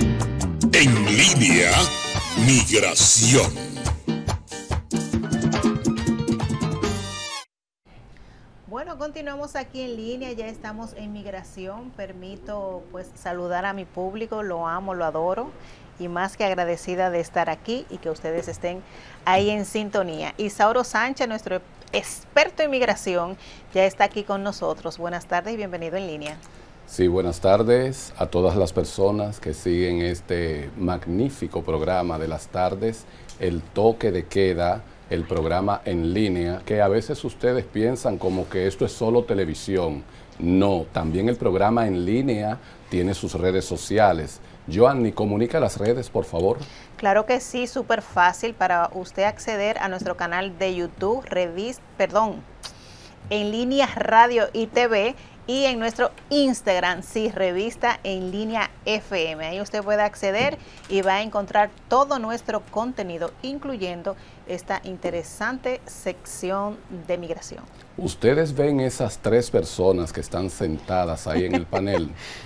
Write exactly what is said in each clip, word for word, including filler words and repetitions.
En línea, migración. Bueno, continuamos aquí en línea, ya estamos en migración. Permito pues saludar a mi público, lo amo, lo adoro y más que agradecida de estar aquí y que ustedes estén ahí en sintonía. Isauro Sánchez, nuestro experto en migración, ya está aquí con nosotros. Buenas tardes y bienvenido en línea. Sí, buenas tardes a todas las personas que siguen este magnífico programa de las tardes, El Toque de Queda, el programa en línea, que a veces ustedes piensan como que esto es solo televisión. No, también el programa en línea tiene sus redes sociales. Joanny, comunica las redes, por favor. Claro que sí, súper fácil para usted acceder a nuestro canal de YouTube, revista, perdón, en línea radio y T V, y en nuestro Instagram, sí, Revista en Línea F M. Ahí usted puede acceder y va a encontrar todo nuestro contenido, incluyendo esta interesante sección de migración. Ustedes ven esas tres personas que están sentadas ahí en el panel,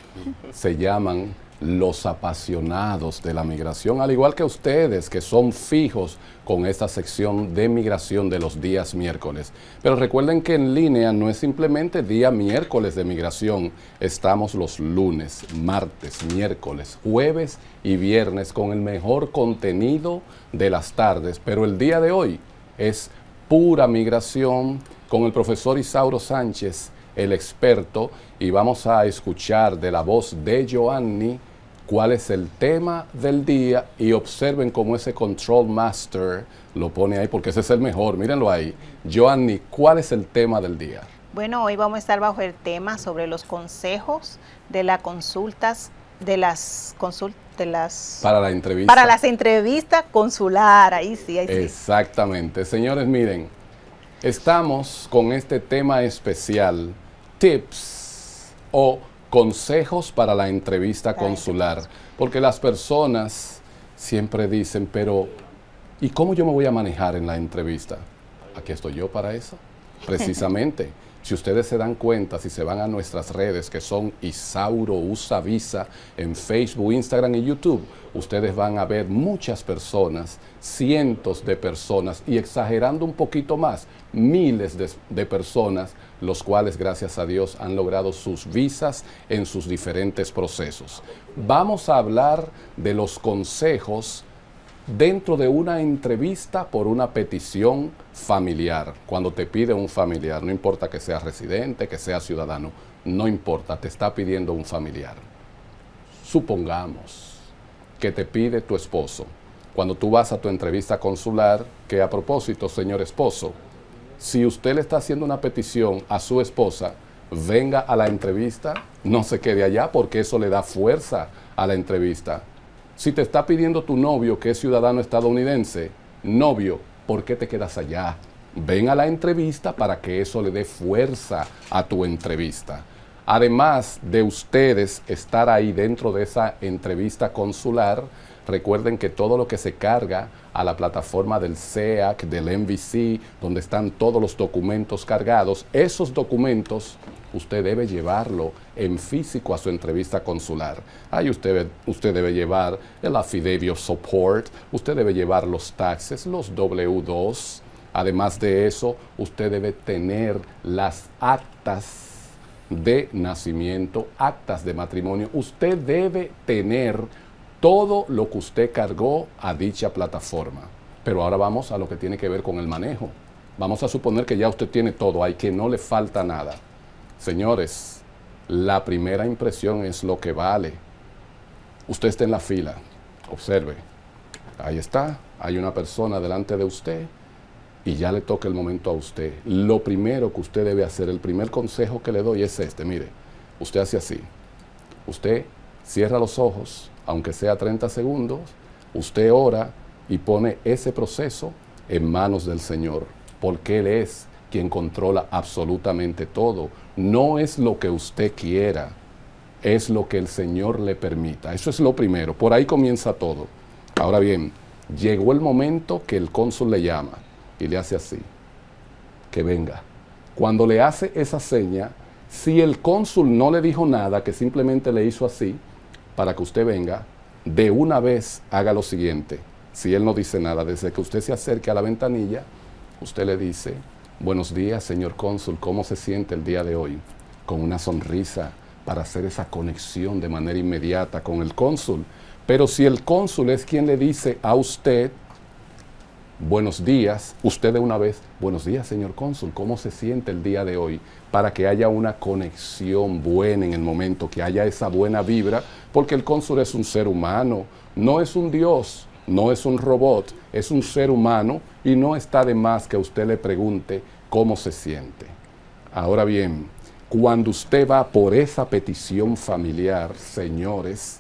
se llaman los apasionados de la migración, al igual que ustedes, que son fijos con esta sección de migración de los días miércoles. Pero recuerden que en línea no es simplemente día miércoles de migración, estamos los lunes, martes, miércoles, jueves y viernes con el mejor contenido de las tardes. Pero el día de hoy es pura migración con el profesor Isauro Sánchez, el experto, y vamos a escuchar de la voz de Joanny cuál es el tema del día, y observen cómo ese Control Master lo pone ahí, porque ese es el mejor, mírenlo ahí. Joanny, ¿cuál es el tema del día? Bueno, hoy vamos a estar bajo el tema sobre los consejos de las consultas, de las consultas, de las... Para la entrevista. Para las entrevistas consular, ahí sí, ahí sí. Exactamente. Señores, miren, estamos con este tema especial, tips o consejos para la entrevista consular, porque las personas siempre dicen, pero ¿y cómo yo me voy a manejar en la entrevista? Aquí estoy yo para eso, precisamente. Si ustedes se dan cuenta, si se van a nuestras redes, que son Isauro Usa Visa, en Facebook, Instagram y YouTube, ustedes van a ver muchas personas, cientos de personas, y exagerando un poquito más, miles de, de personas, los cuales, gracias a Dios, han logrado sus visas en sus diferentes procesos. Vamos a hablar de los consejos dentro de una entrevista por una petición familiar. Cuando te pide un familiar, no importa que sea residente, que sea ciudadano, no importa, te está pidiendo un familiar. Supongamos que te pide tu esposo. Cuando tú vas a tu entrevista consular, que a propósito, señor esposo, si usted le está haciendo una petición a su esposa, venga a la entrevista, no se quede allá, porque eso le da fuerza a la entrevista. Si te está pidiendo tu novio, que es ciudadano estadounidense, novio, ¿por qué te quedas allá? Ven a la entrevista para que eso le dé fuerza a tu entrevista. Además de ustedes estar ahí dentro de esa entrevista consular, recuerden que todo lo que se carga a la plataforma del S E A C, del M V C, donde están todos los documentos cargados, esos documentos usted debe llevarlo en físico a su entrevista consular. Ahí usted, usted debe llevar el affidavit of support, usted debe llevar los taxes, los W dos. Además de eso, usted debe tener las actas de nacimiento, actas de matrimonio. Usted debe tener todo lo que usted cargó a dicha plataforma. Pero ahora vamos a lo que tiene que ver con el manejo. Vamos a suponer que ya usted tiene todo, hay que no le falta nada. Señores, la primera impresión es lo que vale. Usted está en la fila, observe, ahí está, hay una persona delante de usted y ya le toca el momento a usted. Lo primero que usted debe hacer, el primer consejo que le doy es este, mire, usted hace así, usted cierra los ojos, aunque sea treinta segundos, usted ora y pone ese proceso en manos del Señor, porque Él es quien controla absolutamente todo. No es lo que usted quiera, es lo que el Señor le permita. Eso es lo primero, por ahí comienza todo. Ahora bien, llegó el momento que el cónsul le llama y le hace así, que venga. Cuando le hace esa seña, si el cónsul no le dijo nada, que simplemente le hizo así, para que usted venga, de una vez haga lo siguiente. Si él no dice nada, desde que usted se acerque a la ventanilla, usted le dice, buenos días, señor cónsul, ¿cómo se siente el día de hoy? Con una sonrisa para hacer esa conexión de manera inmediata con el cónsul. Pero si el cónsul es quien le dice a usted, buenos días, usted de una vez, buenos días, señor cónsul, ¿cómo se siente el día de hoy? Para que haya una conexión buena en el momento, que haya esa buena vibra, porque el cónsul es un ser humano, no es un dios, no es un robot, es un ser humano y no está de más que usted le pregunte cómo se siente. Ahora bien, cuando usted va por esa petición familiar, señores,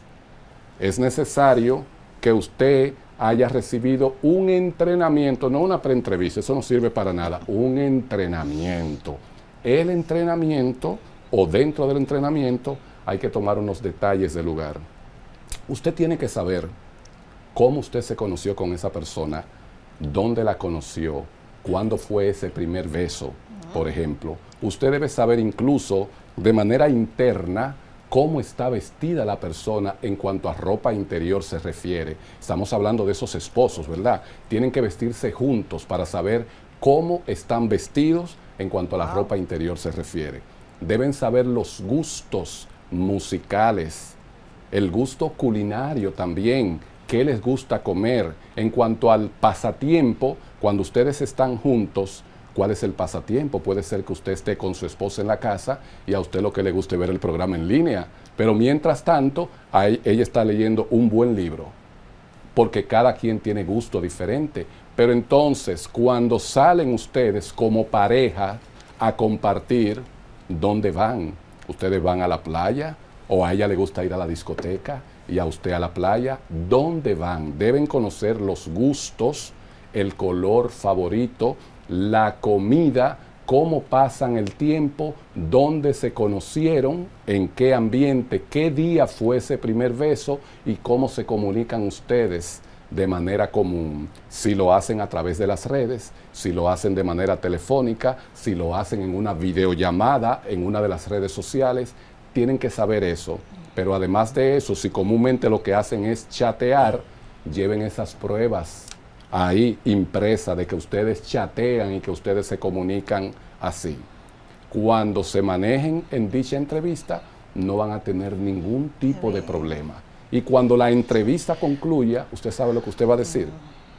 es necesario que usted haya recibido un entrenamiento, no una preentrevista, eso no sirve para nada, un entrenamiento. El entrenamiento, o dentro del entrenamiento, hay que tomar unos detalles del lugar. Usted tiene que saber cómo usted se conoció con esa persona, dónde la conoció, cuándo fue ese primer beso, por ejemplo. Usted debe saber incluso de manera interna cómo está vestida la persona en cuanto a ropa interior se refiere. Estamos hablando de esos esposos, ¿verdad? Tienen que vestirse juntos para saber cómo están vestidos en cuanto a la ropa interior se refiere. Deben saber los gustos musicales, el gusto culinario también, qué les gusta comer. En cuanto al pasatiempo, cuando ustedes están juntos, ¿cuál es el pasatiempo? Puede ser que usted esté con su esposa en la casa y a usted lo que le guste ver el programa en línea. Pero mientras tanto, ahí, ella está leyendo un buen libro. Porque cada quien tiene gusto diferente. Pero entonces, cuando salen ustedes como pareja a compartir, ¿dónde van? ¿Ustedes van a la playa? ¿O a ella le gusta ir a la discoteca? ¿Y a usted a la playa? ¿Dónde van? Deben conocer los gustos, el color favorito, la comida, cómo pasan el tiempo, dónde se conocieron, en qué ambiente, qué día fue ese primer beso y cómo se comunican ustedes de manera común. Si lo hacen a través de las redes, si lo hacen de manera telefónica, si lo hacen en una videollamada, en una de las redes sociales, tienen que saber eso. Pero además de eso, si comúnmente lo que hacen es chatear, lleven esas pruebas ahí impresa de que ustedes chatean y que ustedes se comunican así. Cuando se manejen en dicha entrevista, no van a tener ningún tipo de problema. Y cuando la entrevista concluya, usted sabe lo que usted va a decir.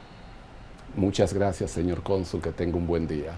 Muchas gracias, señor cónsul, que tenga un buen día.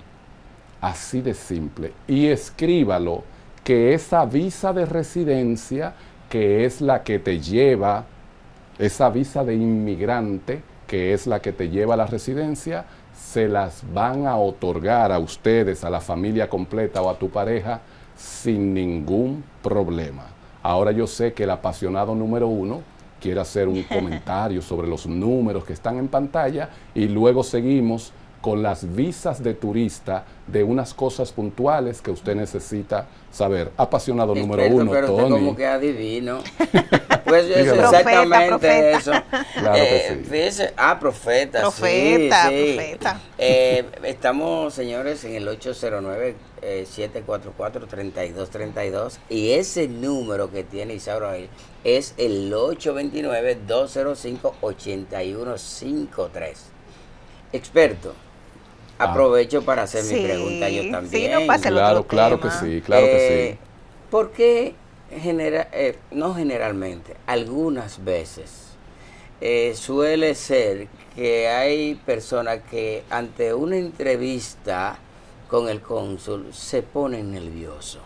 Así de simple. Y escríbalo, que esa visa de residencia, que es la que te lleva, esa visa de inmigrante, que es la que te lleva a la residencia, se las van a otorgar a ustedes, a la familia completa o a tu pareja, sin ningún problema. Ahora yo sé que el apasionado número uno quiere hacer un comentario sobre los números que están en pantalla y luego seguimos con las visas de turista de unas cosas puntuales que usted necesita saber. Apasionado Experto, número uno, pero Tony. usted como que adivino. Pues es Dígalo. exactamente Profeta, profeta. eso. Claro que Eh, sí. fíjese, ah, profeta, Profeta, sí, sí. profeta. Eh, estamos, señores, en el ocho cero nueve, siete cuatro cuatro, tres dos tres dos y ese número que tiene Isauro ahí es el ocho dos nueve, dos cero cinco, ocho uno cinco tres. Experto. Aprovecho para hacer Sí, mi pregunta yo sí, también. no pasa el Claro, otro claro que tema. sí, claro Eh, que sí. ¿Por qué, genera, eh, no generalmente, algunas veces eh, suele ser que hay personas que ante una entrevista con el cónsul se ponen nerviosos?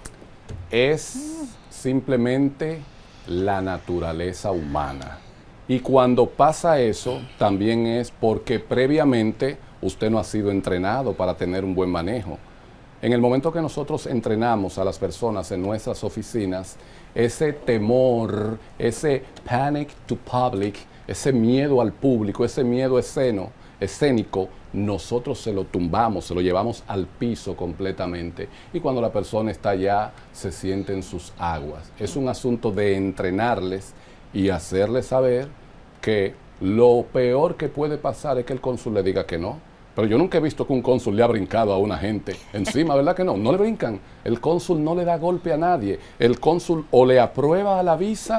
Es simplemente la naturaleza humana. Y cuando pasa eso, también es porque previamente usted no ha sido entrenado para tener un buen manejo. En el momento que nosotros entrenamos a las personas en nuestras oficinas, ese temor, ese panic to public, ese miedo al público, ese miedo esceno, escénico, nosotros se lo tumbamos, se lo llevamos al piso completamente. Y cuando la persona está allá, se siente en sus aguas. Es un asunto de entrenarles y hacerles saber que lo peor que puede pasar es que el cónsul le diga que no. Pero yo nunca he visto que un cónsul le ha brincado a una gente encima, ¿verdad que no? No le brincan. El cónsul no le da golpe a nadie. El cónsul o le aprueba la visa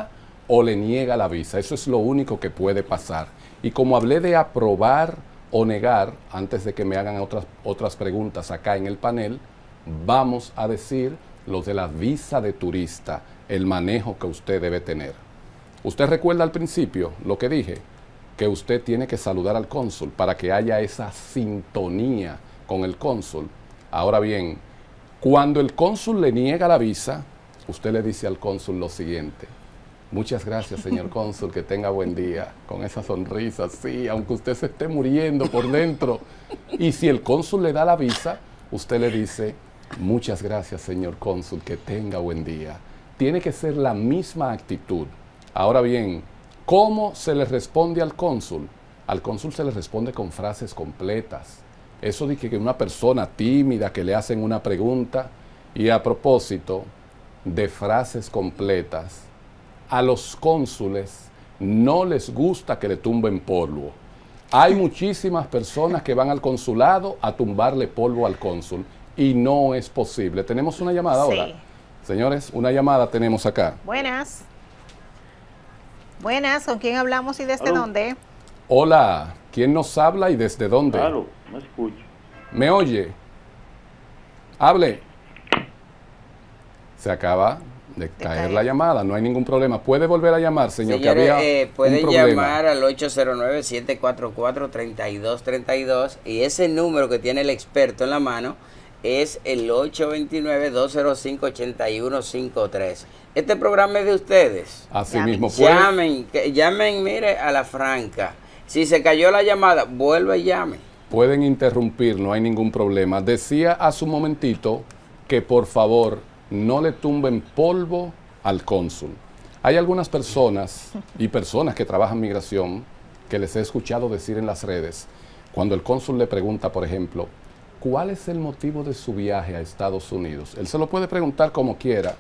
o le niega la visa. Eso es lo único que puede pasar. Y como hablé de aprobar o negar, antes de que me hagan otras, otras preguntas acá en el panel, vamos a decir los de la visa de turista, el manejo que usted debe tener. Usted recuerda al principio lo que dije, que usted tiene que saludar al cónsul para que haya esa sintonía con el cónsul. Ahora bien, cuando el cónsul le niega la visa, usted le dice al cónsul lo siguiente: muchas gracias, señor cónsul, que tenga buen día, con esa sonrisa, sí, aunque usted se esté muriendo por dentro. Y si el cónsul le da la visa, usted le dice: muchas gracias, señor cónsul, que tenga buen día. Tiene que ser la misma actitud. Ahora bien, ¿cómo se le responde al cónsul? Al cónsul se le responde con frases completas. Eso de que una persona tímida que le hacen una pregunta, y a propósito de frases completas, a los cónsules no les gusta que le tumben polvo. Hay muchísimas personas que van al consulado a tumbarle polvo al cónsul y no es posible. ¿Tenemos una llamada Sí. ahora? Señores, una llamada tenemos acá. Buenas. Buenas, ¿con quién hablamos y desde Aló. dónde? Hola, ¿quién nos habla y desde dónde? Claro, no escucho. ¿Me oye? Hable. Se acaba de, caer, caer. la llamada, no hay ningún problema. ¿Puede volver a llamar, señor? Señores, que había eh, pueden un problema. llamar al ocho cero nueve, siete cuatro cuatro, tres dos tres dos y ese número que tiene el experto en la mano es el ocho dos nueve, dos cero cinco, ocho uno cinco tres. Este programa es de ustedes. Así Llamen. mismo, ¿puede? Llamen, que- llamen, mire, a la franca. Si se cayó la llamada, vuelve y llame. Pueden interrumpir, no hay ningún problema. Decía hace un momentito que por favor no le tumben polvo al cónsul. Hay algunas personas y personas que trabajan migración que les he escuchado decir en las redes, cuando el cónsul le pregunta, por ejemplo, ¿cuál es el motivo de su viaje a Estados Unidos? Él se lo puede preguntar como quiera.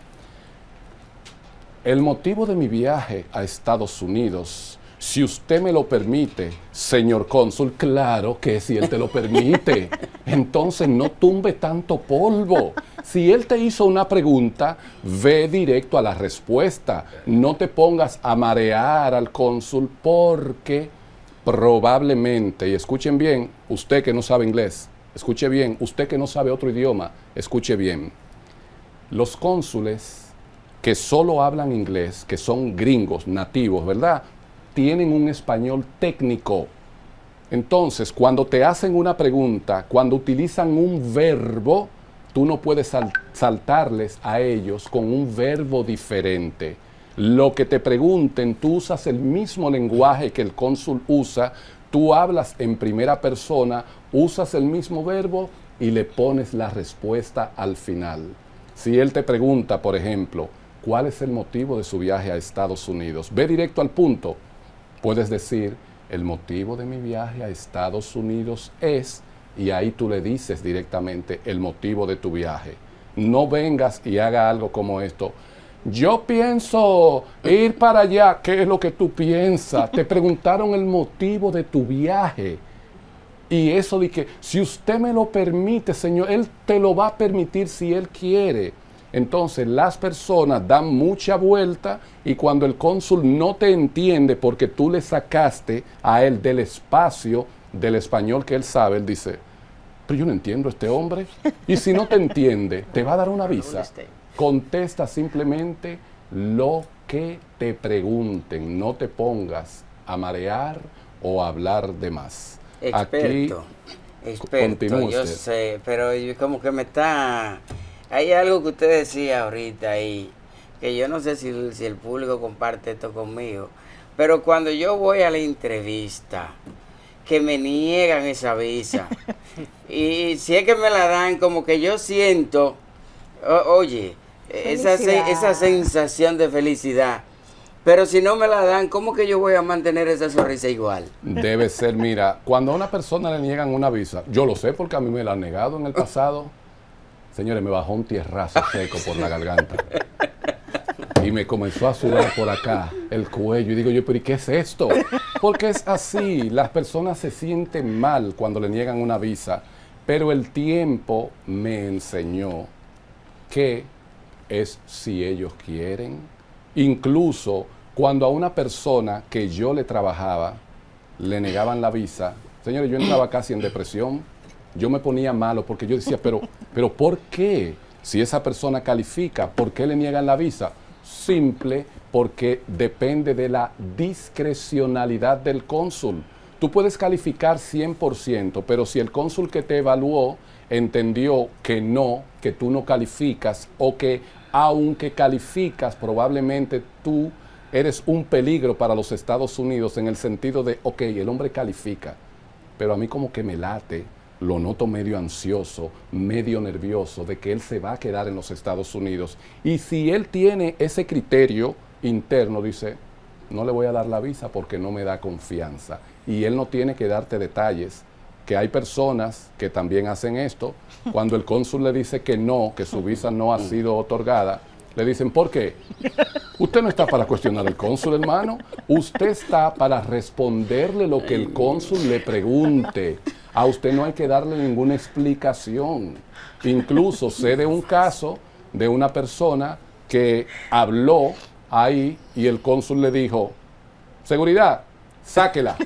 El motivo de mi viaje a Estados Unidos, si usted me lo permite, señor cónsul, claro que si él te lo permite. Entonces no tumbe tanto polvo. Si él te hizo una pregunta, ve directo a la respuesta. No te pongas a marear al cónsul porque probablemente, y escuchen bien, usted que no sabe inglés, escuche bien, usted que no sabe otro idioma, escuche bien. Los cónsules que solo hablan inglés, que son gringos, nativos, ¿verdad?, tienen un español técnico. Entonces, cuando te hacen una pregunta, cuando utilizan un verbo, tú no puedes sal- saltarles a ellos con un verbo diferente. Lo que te pregunten, tú usas el mismo lenguaje que el cónsul usa, tú hablas en primera persona, usas el mismo verbo y le pones la respuesta al final. Si él te pregunta, por ejemplo, ¿cuál es el motivo de su viaje a Estados Unidos? Ve directo al punto. Puedes decir, el motivo de mi viaje a Estados Unidos es, y ahí tú le dices directamente el motivo de tu viaje. No vengas y haga algo como esto. Yo pienso ir para allá. ¿Qué es lo que tú piensas? Te preguntaron el motivo de tu viaje. Y eso de que, si usted me lo permite, señor, él te lo va a permitir si él quiere. Entonces las personas dan mucha vuelta y cuando el cónsul no te entiende porque tú le sacaste a él del espacio del español que él sabe, él dice, pero yo no entiendo a este hombre. Y si no te entiende, te va a dar una visa. Contesta simplemente lo que te pregunten. No te pongas a marear o a hablar de más. Experto, Aquí, experto, continúe yo usted. sé, pero yo como que me está... Hay algo que usted decía ahorita ahí, que yo no sé si, si el público comparte esto conmigo, pero cuando yo voy a la entrevista, que me niegan esa visa, y si es que me la dan, como que yo siento, o- oye, esa, se- Felicidad. esa sensación de felicidad, pero si no me la dan, ¿cómo que yo voy a mantener esa sonrisa igual? Debe ser, mira, cuando a una persona le niegan una visa, yo lo sé porque a mí me la han negado en el pasado. Señores, me bajó un tierrazo seco por la garganta. Y me comenzó a sudar por acá el cuello. Y digo yo, pero ¿y qué es esto? Porque es así. Las personas se sienten mal cuando le niegan una visa. Pero el tiempo me enseñó que es si ellos quieren. Incluso Cuando a una persona que yo le trabajaba le negaban la visa, señores, yo entraba casi en depresión, yo me ponía malo porque yo decía, pero, pero ¿por qué? Si esa persona califica, ¿por qué le niegan la visa? Simple, porque depende de la discrecionalidad del cónsul. Tú puedes calificar cien por ciento, pero si el cónsul que te evaluó entendió que no, que tú no calificas, o que aunque calificas, probablemente tú eres un peligro para los Estados Unidos en el sentido de, ok, el hombre califica, pero a mí como que me late, lo noto medio ansioso, medio nervioso de que él se va a quedar en los Estados Unidos. Y si él tiene ese criterio interno, dice, no le voy a dar la visa porque no me da confianza. Y él no tiene que darte detalles, que hay personas que también hacen esto. Cuando el cónsul le dice que no, que su visa no ha sido otorgada, le dicen, ¿por qué? Usted no está para cuestionar al cónsul, hermano. Usted está para responderle lo que el cónsul le pregunte. A usted no hay que darle ninguna explicación. Incluso sé de un caso de una persona que habló ahí y el cónsul le dijo, seguridad, sáquela.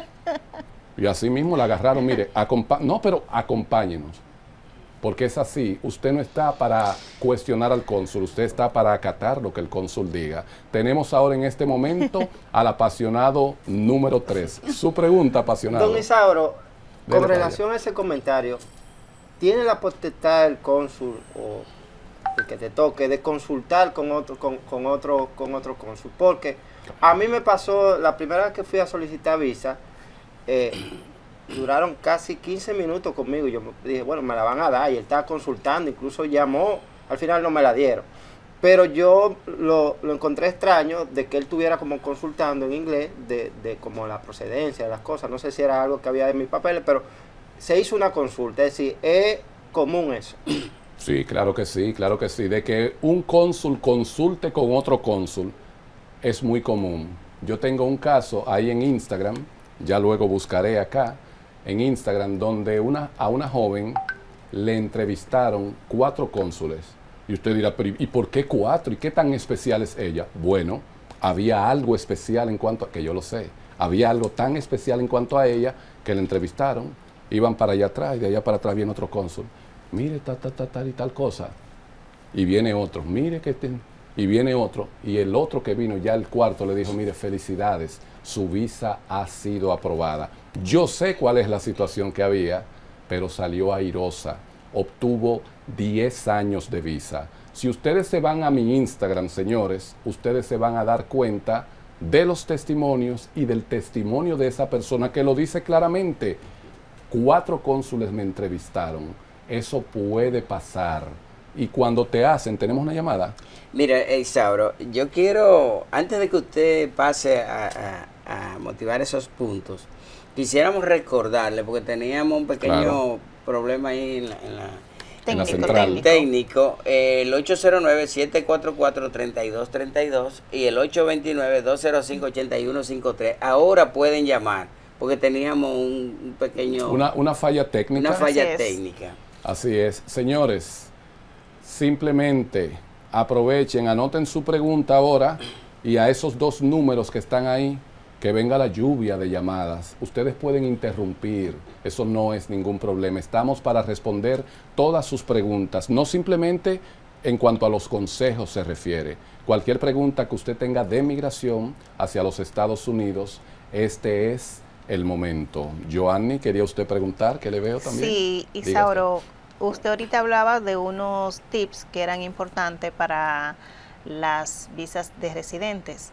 Y así mismo la agarraron, mire, no, pero acompáñenos. Porque es así, usted no está para cuestionar al cónsul, usted está para acatar lo que el cónsul diga. Tenemos ahora en este momento al apasionado número tres. Su pregunta, apasionado. Don Isauro, con Dele relación a ese comentario, ¿tiene la potestad el cónsul o el que te toque de consultar con otro, con, con otro, con otro cónsul? Porque a mí me pasó, la primera vez que fui a solicitar visa, eh, duraron casi quince minutos conmigo. Yo dije, bueno, me la van a dar. Y él estaba consultando, incluso llamó. Al final no me la dieron. Pero yo lo, lo encontré extraño de que él estuviera como consultando en inglés de, de como la procedencia de las cosas. No sé si era algo que había en mis papeles, pero se hizo una consulta. Es decir, es común eso. Sí, claro que sí, claro que sí. De que un cónsul consulte con otro cónsul es muy común. Yo tengo un caso ahí en Instagram, ya luego buscaré acá, en Instagram, donde una, a una joven le entrevistaron cuatro cónsules. Y usted dirá, pero ¿y por qué cuatro? ¿Y qué tan especial es ella? Bueno, había algo especial en cuanto a, que yo lo sé, había algo tan especial en cuanto a ella que le entrevistaron, iban para allá atrás y de allá para atrás viene otro cónsul. Mire, tal, tal, tal, tal y tal cosa. Y viene otro, mire que te... Y viene otro, y el otro que vino, ya el cuarto, le dijo, mire, felicidades, su visa ha sido aprobada. Yo sé cuál es la situación que había, pero salió airosa. Obtuvo diez años de visa. Si ustedes se van a mi Instagram, señores, ustedes se van a dar cuenta de los testimonios y del testimonio de esa persona que lo dice claramente. Cuatro cónsules me entrevistaron. Eso puede pasar. Y cuando te hacen, ¿tenemos una llamada? Mira, Isauro, yo quiero, antes de que usted pase a, a, a motivar esos puntos, quisiéramos recordarle, porque teníamos un pequeño claro. problema ahí en la, en la, técnico, en la central. técnico, técnico eh, el ocho cero nueve, siete cuatro cuatro, tres dos tres dos y el ocho dos nueve, dos cero cinco, ocho uno cinco tres. Ahora pueden llamar, porque teníamos un, un pequeño... Una, una falla técnica. Una falla Así técnica. Así es. Señores, simplemente aprovechen, anoten su pregunta ahora y a esos dos números que están ahí, que venga la lluvia de llamadas. Ustedes pueden interrumpir, eso no es ningún problema. Estamos para responder todas sus preguntas, no simplemente en cuanto a los consejos se refiere. Cualquier pregunta que usted tenga de migración hacia los Estados Unidos, este es el momento. Joanny, ¿quería usted preguntar? ¿Qué le veo también? Sí, Isauro, usted ahorita hablaba de unos tips que eran importantes para las visas de residentes.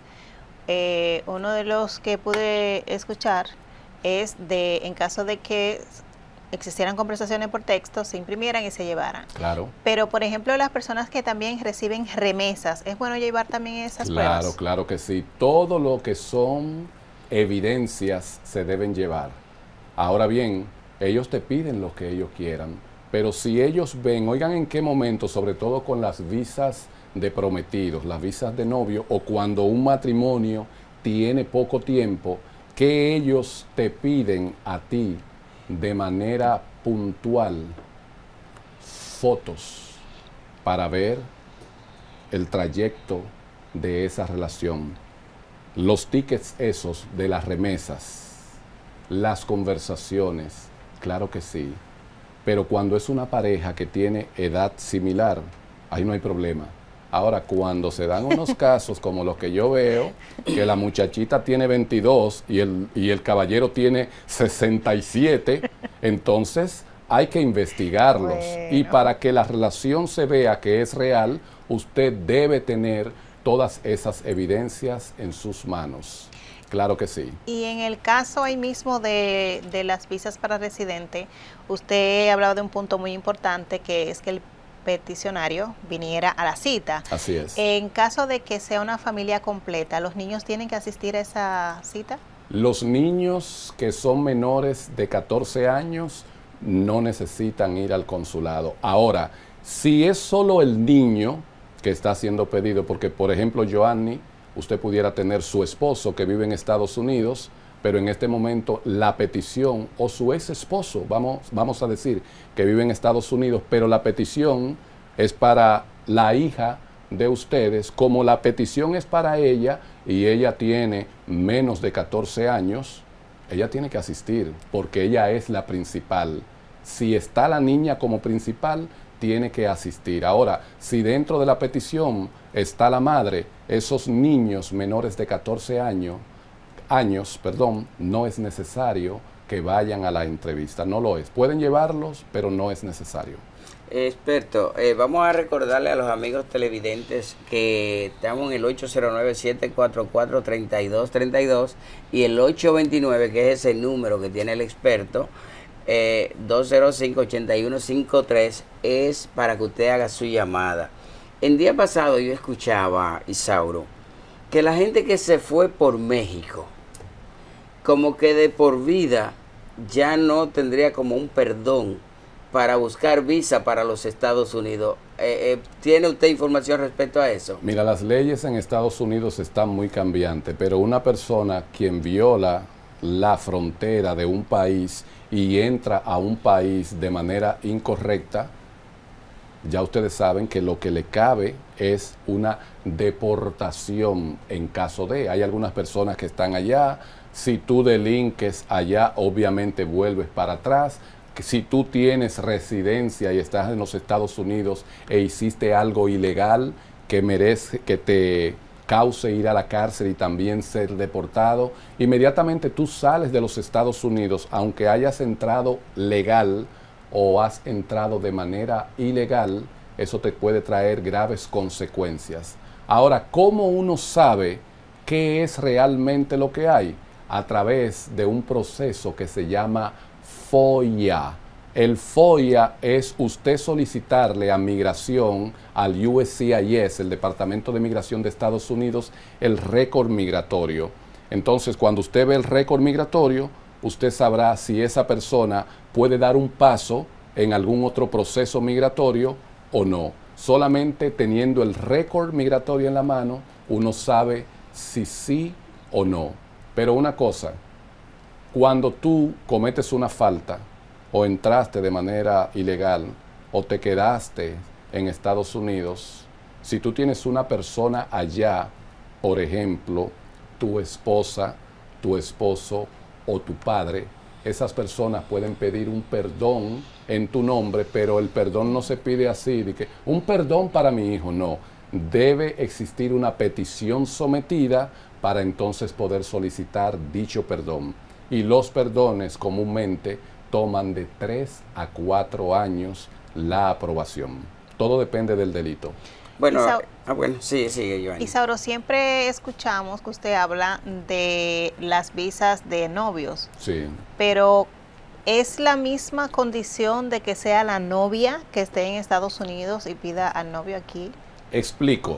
Eh, uno de los que pude escuchar es de, en caso de que existieran conversaciones por texto, se imprimieran y se llevaran. Claro. Pero, por ejemplo, las personas que también reciben remesas, ¿es bueno llevar también esas claro, pruebas? Claro, claro que sí. Todo lo que son evidencias se deben llevar. Ahora bien, ellos te piden lo que ellos quieran, pero si ellos ven, oigan en qué momento, sobre todo con las visas de prometidos, las visas de novio, o cuando un matrimonio tiene poco tiempo, que ellos te piden a ti de manera puntual fotos para ver el trayecto de esa relación. los tickets esos de las remesas, las conversaciones, claro que sí. Pero cuando es una pareja que tiene edad similar, ahí no hay problema. Ahora, cuando se dan unos casos como los que yo veo, que la muchachita tiene veintidós y el, y el caballero tiene sesenta y siete, entonces hay que investigarlos. Bueno. Y para que la relación se vea que es real, usted debe tener todas esas evidencias en sus manos. Claro que sí. Y en el caso ahí mismo de, de las visas para residente, usted ha hablado de un punto muy importante, que es que el peticionario viniera a la cita. Así es. En caso de que sea una familia completa, ¿los niños tienen que asistir a esa cita? Los niños que son menores de catorce años no necesitan ir al consulado. Ahora, si es solo el niño que está siendo pedido, porque por ejemplo, Joanny, usted pudiera tener su esposo que vive en Estados Unidos, pero en este momento la petición, o su ex esposo, vamos, vamos a decir, que vive en Estados Unidos, pero la petición es para la hija de ustedes, como la petición es para ella y ella tiene menos de catorce años, ella tiene que asistir, porque ella es la principal. Si está la niña como principal, tiene que asistir. Ahora, si dentro de la petición está la madre, esos niños menores de catorce años, años, perdón, no es necesario que vayan a la entrevista, no lo es. Pueden llevarlos, pero no es necesario. Experto, eh, vamos a recordarle a los amigos televidentes que estamos en el ocho cero nueve, siete cuatro cuatro, tres dos tres dos y el ocho dos nueve, que es ese número que tiene el experto, eh, dos cero cinco, ocho uno cinco tres, es para que usted haga su llamada. El día pasado yo escuchaba, Isauro, que la gente que se fue por México, como que de por vida ya no tendría como un perdón para buscar visa para los Estados Unidos. Eh, eh, ¿Tiene usted información respecto a eso? Mira, las leyes en Estados Unidos están muy cambiantes, pero una persona quien viola la frontera de un país y entra a un país de manera incorrecta, ya ustedes saben que lo que le cabe es una deportación en caso de. Hay algunas personas que están allá, si tú delinques allá, obviamente vuelves para atrás. Si tú tienes residencia y estás en los Estados Unidos e hiciste algo ilegal que merece, que te cause ir a la cárcel y también ser deportado, inmediatamente tú sales de los Estados Unidos, aunque hayas entrado legal o has entrado de manera ilegal, eso te puede traer graves consecuencias. Ahora, ¿cómo uno sabe qué es realmente lo que hay? A través de un proceso que se llama FOIA. El FOIA es usted solicitarle a Migración, al U S C I S, el Departamento de Migración de Estados Unidos, el récord migratorio. Entonces, cuando usted ve el récord migratorio, usted sabrá si esa persona puede dar un paso en algún otro proceso migratorio o no. Solamente teniendo el récord migratorio en la mano, uno sabe si sí o no. Pero una cosa, cuando tú cometes una falta o entraste de manera ilegal o te quedaste en Estados Unidos, si tú tienes una persona allá, por ejemplo, tu esposa, tu esposo o tu padre, esas personas pueden pedir un perdón en tu nombre, pero el perdón no se pide así, de que un perdón para mi hijo, no. Debe existir una petición sometida para entonces poder solicitar dicho perdón. Y los perdones comúnmente toman de tres a cuatro años la aprobación. Todo depende del delito. Bueno, Isa- ah, bueno, sí, sigue, Joanny. Isauro, siempre escuchamos que usted habla de las visas de novios, Sí. pero ¿es la misma condición de que sea la novia que esté en Estados Unidos y pida al novio aquí? Explico.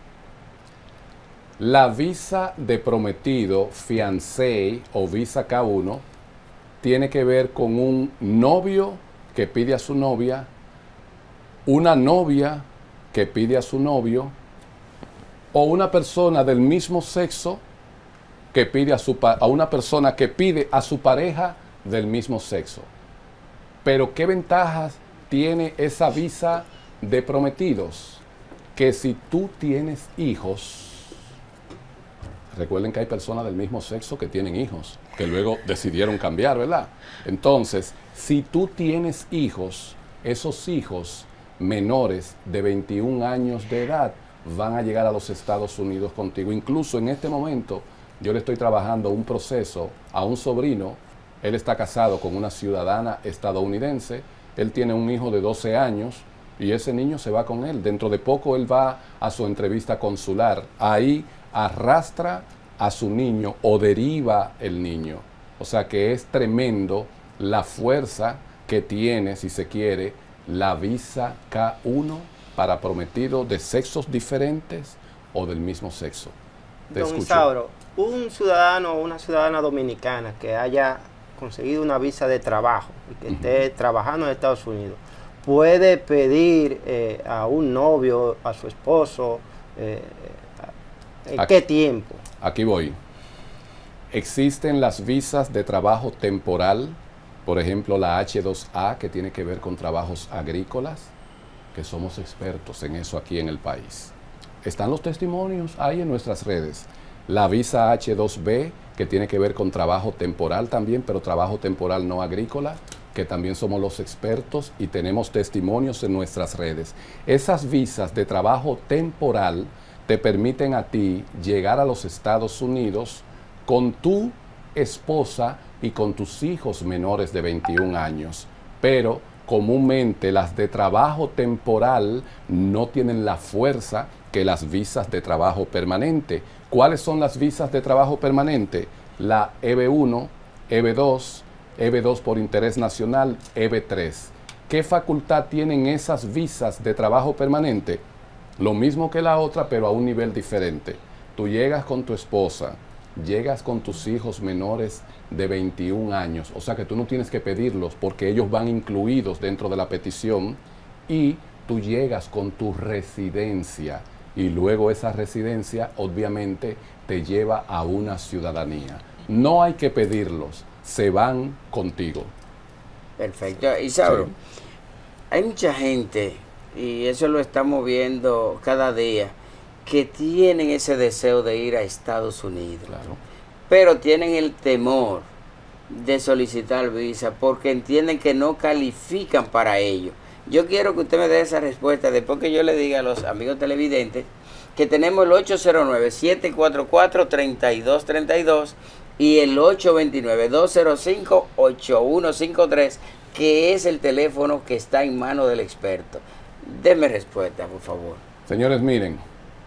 La visa de prometido, fiancé o visa K uno, tiene que ver con un novio que pide a su novia, una novia que pide a su novio, o una persona del mismo sexo que pide a, su, a una persona que pide a su pareja del mismo sexo. Pero ¿qué ventajas tiene esa visa de prometidos? Que si tú tienes hijos, Recuerden que hay personas del mismo sexo que tienen hijos, que luego decidieron cambiar, ¿verdad? Entonces, si tú tienes hijos, esos hijos menores de veintiún años de edad van a llegar a los Estados Unidos contigo. Incluso en este momento, yo le estoy trabajando un proceso a un sobrino. Él está casado con una ciudadana estadounidense. Él tiene un hijo de doce años y ese niño se va con él. Dentro de poco él va a su entrevista consular. Ahí arrastra a su niño o deriva el niño. O sea que es tremendo la fuerza que tiene, si se quiere, la visa K uno para prometidos de sexos diferentes o del mismo sexo. Te Don escucho. Isauro, un ciudadano o una ciudadana dominicana que haya conseguido una visa de trabajo y que esté trabajando en Estados Unidos, puede pedir eh, a un novio, a su esposo, eh, ¿en Aquí- qué tiempo? Aquí voy. Existen las visas de trabajo temporal, por ejemplo la H dos A, que tiene que ver con trabajos agrícolas, que somos expertos en eso aquí en el país. Están los testimonios ahí en nuestras redes. La visa H dos B, que tiene que ver con trabajo temporal también, pero trabajo temporal no agrícola, que también somos los expertos y tenemos testimonios en nuestras redes. Esas visas de trabajo temporal te permiten a ti llegar a los Estados Unidos con tu esposa y con tus hijos menores de veintiún años. Pero comúnmente las de trabajo temporal no tienen la fuerza que las visas de trabajo permanente. ¿Cuáles son las visas de trabajo permanente? La E B uno, E B dos, E B dos por interés nacional, E B tres. ¿Qué facultad tienen esas visas de trabajo permanente? Lo mismo que la otra, pero a un nivel diferente. Tú llegas con tu esposa, llegas con tus hijos menores de veintiún años, o sea que tú no tienes que pedirlos porque ellos van incluidos dentro de la petición, y tú llegas con tu residencia y luego esa residencia obviamente te lleva a una ciudadanía. No hay que pedirlos, se van contigo. Perfecto. Isauro, Sí. hay mucha gente, y eso lo estamos viendo cada día, que tienen ese deseo de ir a Estados Unidos, Claro. pero tienen el temor de solicitar visa porque entienden que no califican para ello. Yo quiero que usted me dé esa respuesta después que yo le diga a los amigos televidentes que tenemos el ocho cero nueve, siete cuatro cuatro, tres dos tres dos y el ocho dos nueve, dos cero cinco, ocho uno cinco tres, que es el teléfono que está en manos del experto. Deme respuesta, por favor. Señores, miren,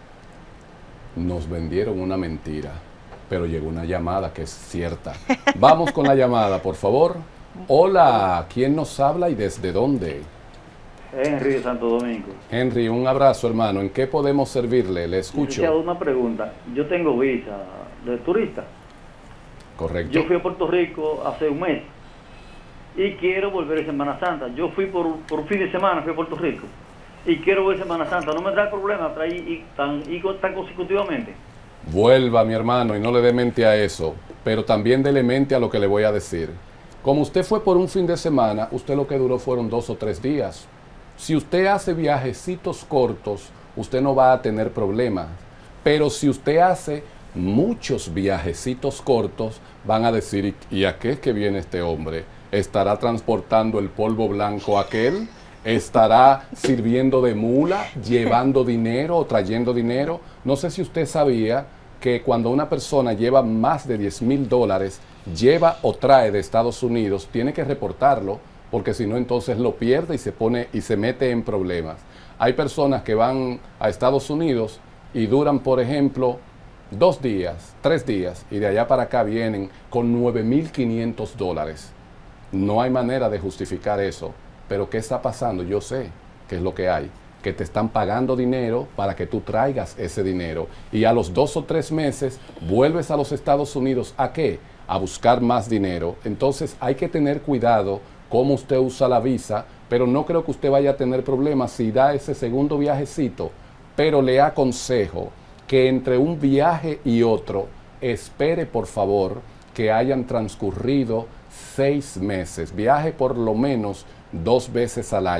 nos vendieron una mentira, pero llegó una llamada que es cierta. Vamos con la llamada, por favor. Hola, ¿quién nos habla y desde dónde? Henry de Santo Domingo. Henry, un abrazo, hermano. ¿En qué podemos servirle? Le escucho. Licenciado, una pregunta. Yo tengo visa de turista. Correcto. Yo fui a Puerto Rico hace un mes y quiero volver en Semana Santa. Yo fui por, por fin de semana, fui a Puerto Rico y quiero volver Semana Santa. ¿No me trae problema traer y, tan, y tan consecutivamente? Vuelva, mi hermano, y no le dé mente a eso, pero también dele mente a lo que le voy a decir. Como usted fue por un fin de semana, usted lo que duró fueron dos o tres días. Si usted hace viajecitos cortos, usted no va a tener problemas. Pero si usted hace muchos viajecitos cortos, van a decir, ¿y a qué es que viene este hombre? ¿Estará transportando el polvo blanco aquel? ¿Estará sirviendo de mula, llevando dinero o trayendo dinero? No sé si usted sabía que cuando una persona lleva más de diez mil dólares, lleva o trae de Estados Unidos, tiene que reportarlo, porque si no entonces lo pierde y se pone y se mete en problemas. Hay personas que van a Estados Unidos y duran, por ejemplo, dos días, tres días, y de allá para acá vienen con nueve mil quinientos dólares. No hay manera de justificar eso. Pero ¿qué está pasando? Yo sé qué es lo que hay. Que te están pagando dinero para que tú traigas ese dinero. Y a los dos o tres meses vuelves a los Estados Unidos. ¿A qué? A buscar más dinero. Entonces hay que tener cuidado cómo usted usa la visa, pero no creo que usted vaya a tener problemas si da ese segundo viajecito. Pero le aconsejo que entre un viaje y otro, espere por favor que hayan transcurrido seis meses. Viaje por lo menos dos veces al año,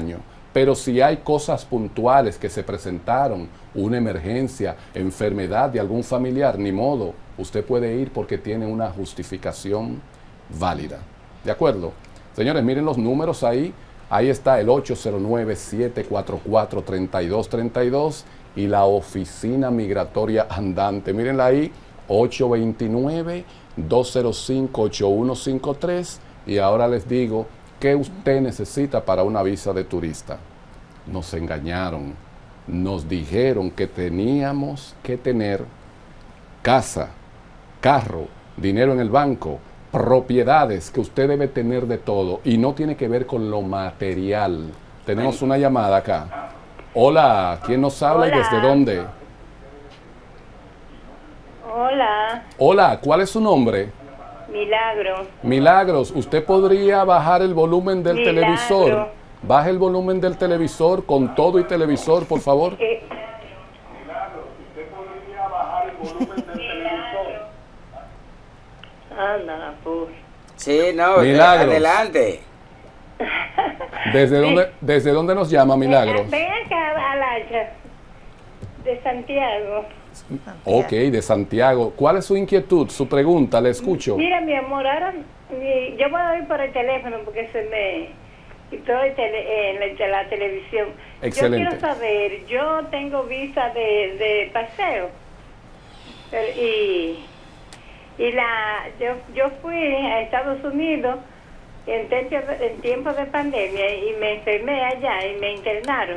Pero si hay cosas puntuales que se presentaron, una emergencia, enfermedad de algún familiar, ni modo, usted puede ir porque tiene una justificación válida. ¿De acuerdo? Señores, miren los números ahí. Ahí está el ocho cero nueve, siete cuatro cuatro, tres dos tres dos y la oficina migratoria andante. Mírenla ahí, ocho dos nueve, dos cero cinco, ocho uno cinco tres. Y ahora les digo, ¿qué usted necesita para una visa de turista? Nos engañaron, nos dijeron que teníamos que tener casa, carro, dinero en el banco, propiedades, que usted debe tener de todo y no tiene que ver con lo material. Tenemos una llamada acá. Hola, ¿quién nos habla Hola. y desde dónde? Hola, Hola, ¿cuál es su nombre? Milagro. Milagros, ¿usted podría bajar el volumen del Milagro. televisor? Baje el volumen del televisor con todo y televisor, por favor. Eh, anda, pues. Sí, no, eh, Milagros. adelante. ¿Desde dónde, ¿Desde dónde nos llama Milagros? Ven acá, Alacha, de Santiago. Ok, de Santiago. ¿Cuál es su inquietud, su pregunta? Le escucho. Mira, mi amor, ahora mi- yo voy a ir por el teléfono porque se me quitó el tele- en la, la televisión. Excelente. Yo quiero saber, yo tengo visa de, de paseo pero- y, y la yo, yo fui a Estados Unidos en tiempo, en tiempo de pandemia y me enfermé allá y me internaron.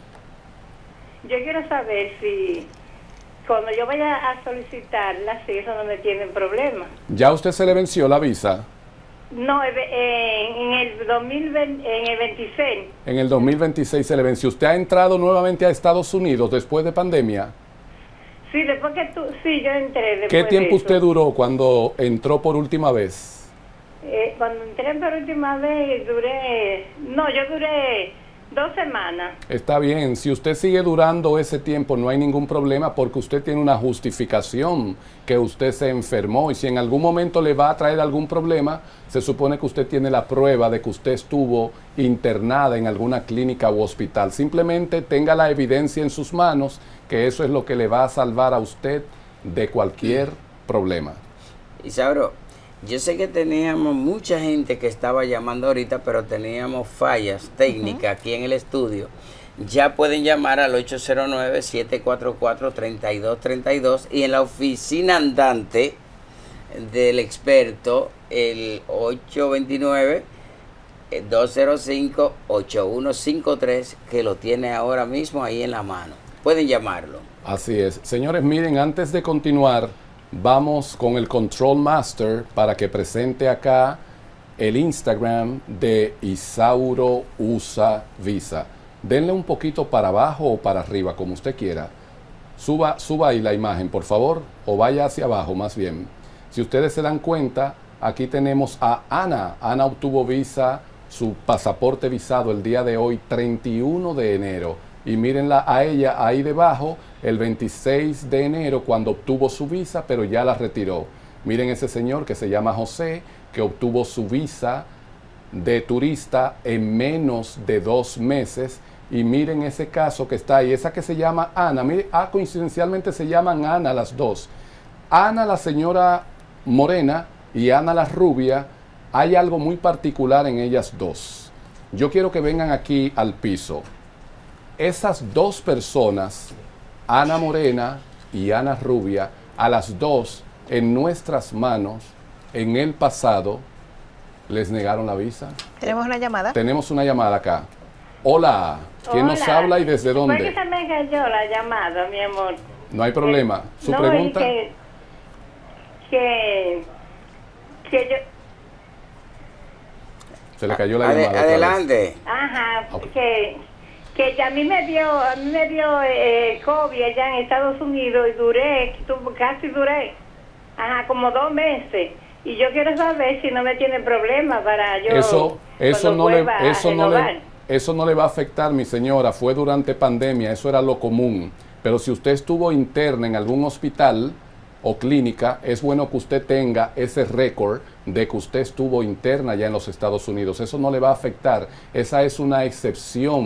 Yo quiero saber si cuando yo vaya a solicitarla, si eso no me tiene problema. ¿Ya usted se le venció la visa? No, en, en el dos mil veinte, en el veintiséis. En el dos mil veintiséis se le venció. ¿Usted ha entrado nuevamente a Estados Unidos después de pandemia? Sí, después que tú, sí, yo entré. Después ¿Qué tiempo de eso. usted duró cuando entró por última vez? Eh, cuando entré por última vez, duré, no, yo duré dos semanas. Está bien, si usted sigue durando ese tiempo no hay ningún problema porque usted tiene una justificación que usted se enfermó y si en algún momento le va a traer algún problema, se supone que usted tiene la prueba de que usted estuvo internada en alguna clínica u hospital. Simplemente tenga la evidencia en sus manos que eso es lo que le va a salvar a usted de cualquier problema. Isauro, yo sé que teníamos mucha gente que estaba llamando ahorita, pero teníamos fallas técnicas aquí en el estudio. Ya pueden llamar al ocho cero nueve, siete cuatro cuatro, tres dos tres dos y en la oficina andante del experto el ocho dos nueve, dos cero cinco, ocho uno cinco tres que lo tiene ahora mismo ahí en la mano. Pueden llamarlo. Así es. Señores, miren, antes de continuar, vamos con el Control Master para que presente acá el Instagram de Isauro Usa Visa. Denle un poquito para abajo o para arriba, como usted quiera. Suba, suba ahí la imagen, por favor, o vaya hacia abajo más bien. Si ustedes se dan cuenta, aquí tenemos a Ana. Ana obtuvo visa, su pasaporte visado el día de hoy, treinta y uno de enero. Y mírenla a ella ahí debajo, el veintiséis de enero, cuando obtuvo su visa, pero ya la retiró. Miren ese señor que se llama José, que obtuvo su visa de turista en menos de dos meses. Y miren ese caso que está ahí, esa que se llama Ana. Miren, ah, coincidencialmente se llaman Ana las dos. Ana, la señora morena, y Ana, la rubia, hay algo muy particular en ellas dos. Yo quiero que vengan aquí al piso. Esas dos personas, Ana Morena y Ana Rubia, a las dos en nuestras manos, en el pasado, les negaron la visa. Tenemos una llamada. Tenemos una llamada acá. Hola, ¿quién nos Hola. habla y desde ¿Por qué dónde? se me cayó la llamada, mi amor? No hay problema. ¿Su no, pregunta? y Que, que, que yo, Se le cayó la Ade- llamada. otra vez. adelante. ajá, Ok. que, que ya a mí me dio, a mí me dio eh, COVID allá en Estados Unidos y duré, tu- casi duré, ajá, como dos meses. Y yo quiero saber si no me tiene problema para yo Eso, eso, cuando no le, vuelva a eso, no renovar. le, eso no le va a afectar, mi señora. Fue durante pandemia, eso era lo común. Pero si usted estuvo interna en algún hospital o clínica, es bueno que usted tenga ese récord de que usted estuvo interna ya en los Estados Unidos. Eso no le va a afectar. Esa es una excepción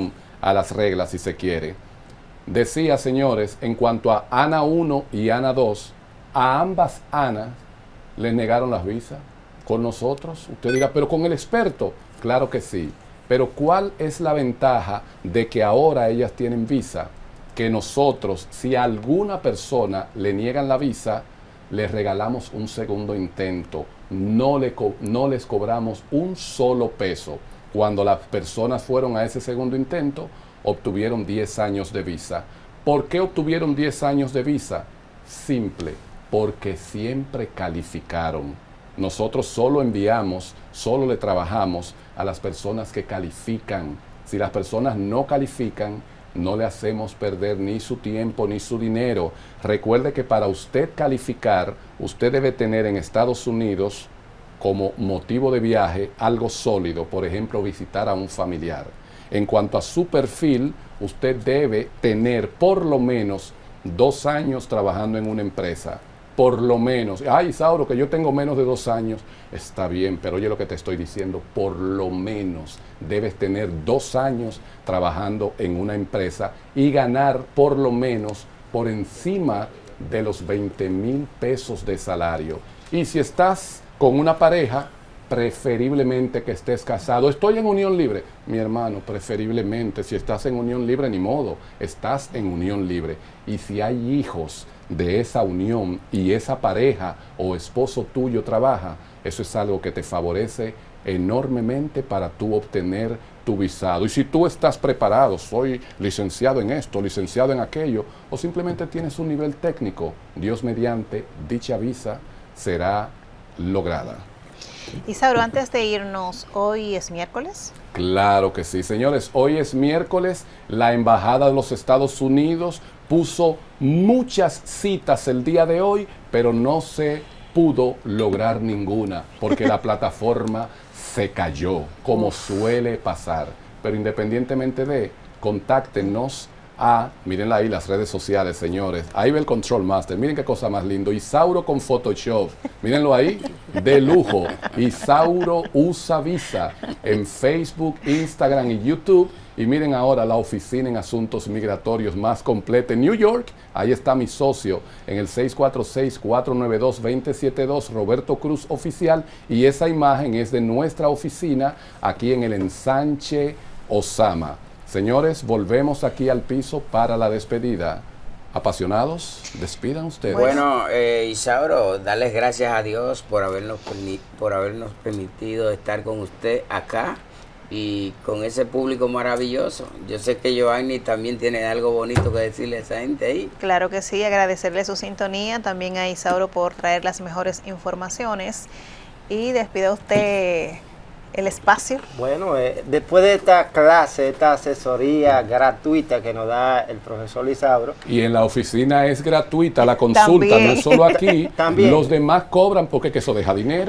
a las reglas si se quiere. Decía, señores, en cuanto a ANA uno y ANA dos, a ambas ANAs les negaron las visas. Con nosotros, usted dirá, pero con el experto, claro que sí. Pero ¿cuál es la ventaja de que ahora ellas tienen visa? Que nosotros, si a alguna persona le niegan la visa, les regalamos un segundo intento. No, le co- no les cobramos un solo peso. Cuando las personas fueron a ese segundo intento, obtuvieron diez años de visa. ¿Por qué obtuvieron diez años de visa? Simple, porque siempre calificaron. Nosotros solo enviamos, solo le trabajamos a las personas que califican. Si las personas no califican, no le hacemos perder ni su tiempo ni su dinero. Recuerde que para usted calificar, usted debe tener en Estados Unidos como motivo de viaje algo sólido, por ejemplo, visitar a un familiar. En cuanto a su perfil, usted debe tener por lo menos dos años trabajando en una empresa. Por lo menos. Ay, Isauro, que yo tengo menos de dos años. Está bien, pero oye lo que te estoy diciendo. Por lo menos debes tener dos años trabajando en una empresa y ganar por lo menos por encima de los veinte mil pesos de salario. Y si estás con una pareja, preferiblemente que estés casado. Estoy en unión libre. Mi hermano, preferiblemente, si estás en unión libre, ni modo, estás en unión libre. Y si hay hijos de esa unión y esa pareja o esposo tuyo trabaja, eso es algo que te favorece enormemente para tú obtener tu visado. Y si tú estás preparado, soy licenciado en esto, licenciado en aquello, o simplemente tienes un nivel técnico, Dios mediante, dicha visa será lograda. Isauro, antes de irnos, ¿hoy es miércoles? Claro que sí, señores. Hoy es miércoles. La Embajada de los Estados Unidos puso muchas citas el día de hoy, pero no se pudo lograr ninguna porque la plataforma se cayó, como suele pasar. Pero independientemente de, contáctenos a, mírenla ahí, las redes sociales, señores. Ahí ve el Control Master, miren qué cosa más lindo. Isauro con Photoshop, mírenlo ahí, de lujo. Isauro usa visa en Facebook, Instagram y YouTube. Y miren ahora la oficina en asuntos migratorios más completa en New York. Ahí está mi socio en el seis cuatro seis, cuatro nueve dos, dos cero siete dos, Roberto Cruz Oficial. Y esa imagen es de nuestra oficina aquí en el Ensanche Osama. Señores, volvemos aquí al piso para la despedida. Apasionados, despidan ustedes. Bueno, eh, Isauro, darles gracias a Dios por habernos, permi por habernos permitido estar con usted acá y con ese público maravilloso. Yo sé que Giovanni también tiene algo bonito que decirle a esa gente ahí. Claro que sí, agradecerle su sintonía, también a Isauro por traer las mejores informaciones y despida usted el espacio. Bueno, eh, después de esta clase, esta asesoría gratuita que nos da el profesor Isauro. Y en la oficina es gratuita la consulta, También. no es solo aquí. También. Los demás cobran porque que eso deja dinero.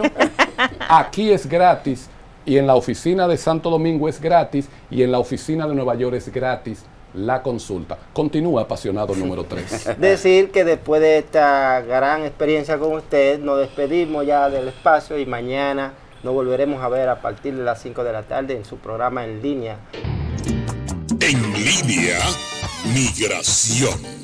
Aquí es gratis y en la oficina de Santo Domingo es gratis y en la oficina de Nueva York es gratis la consulta. Continúa, apasionado número tres. Decir que después de esta gran experiencia con usted, nos despedimos ya del espacio y mañana nos volveremos a ver a partir de las cinco de la tarde en su programa En Línea. En Línea Migración.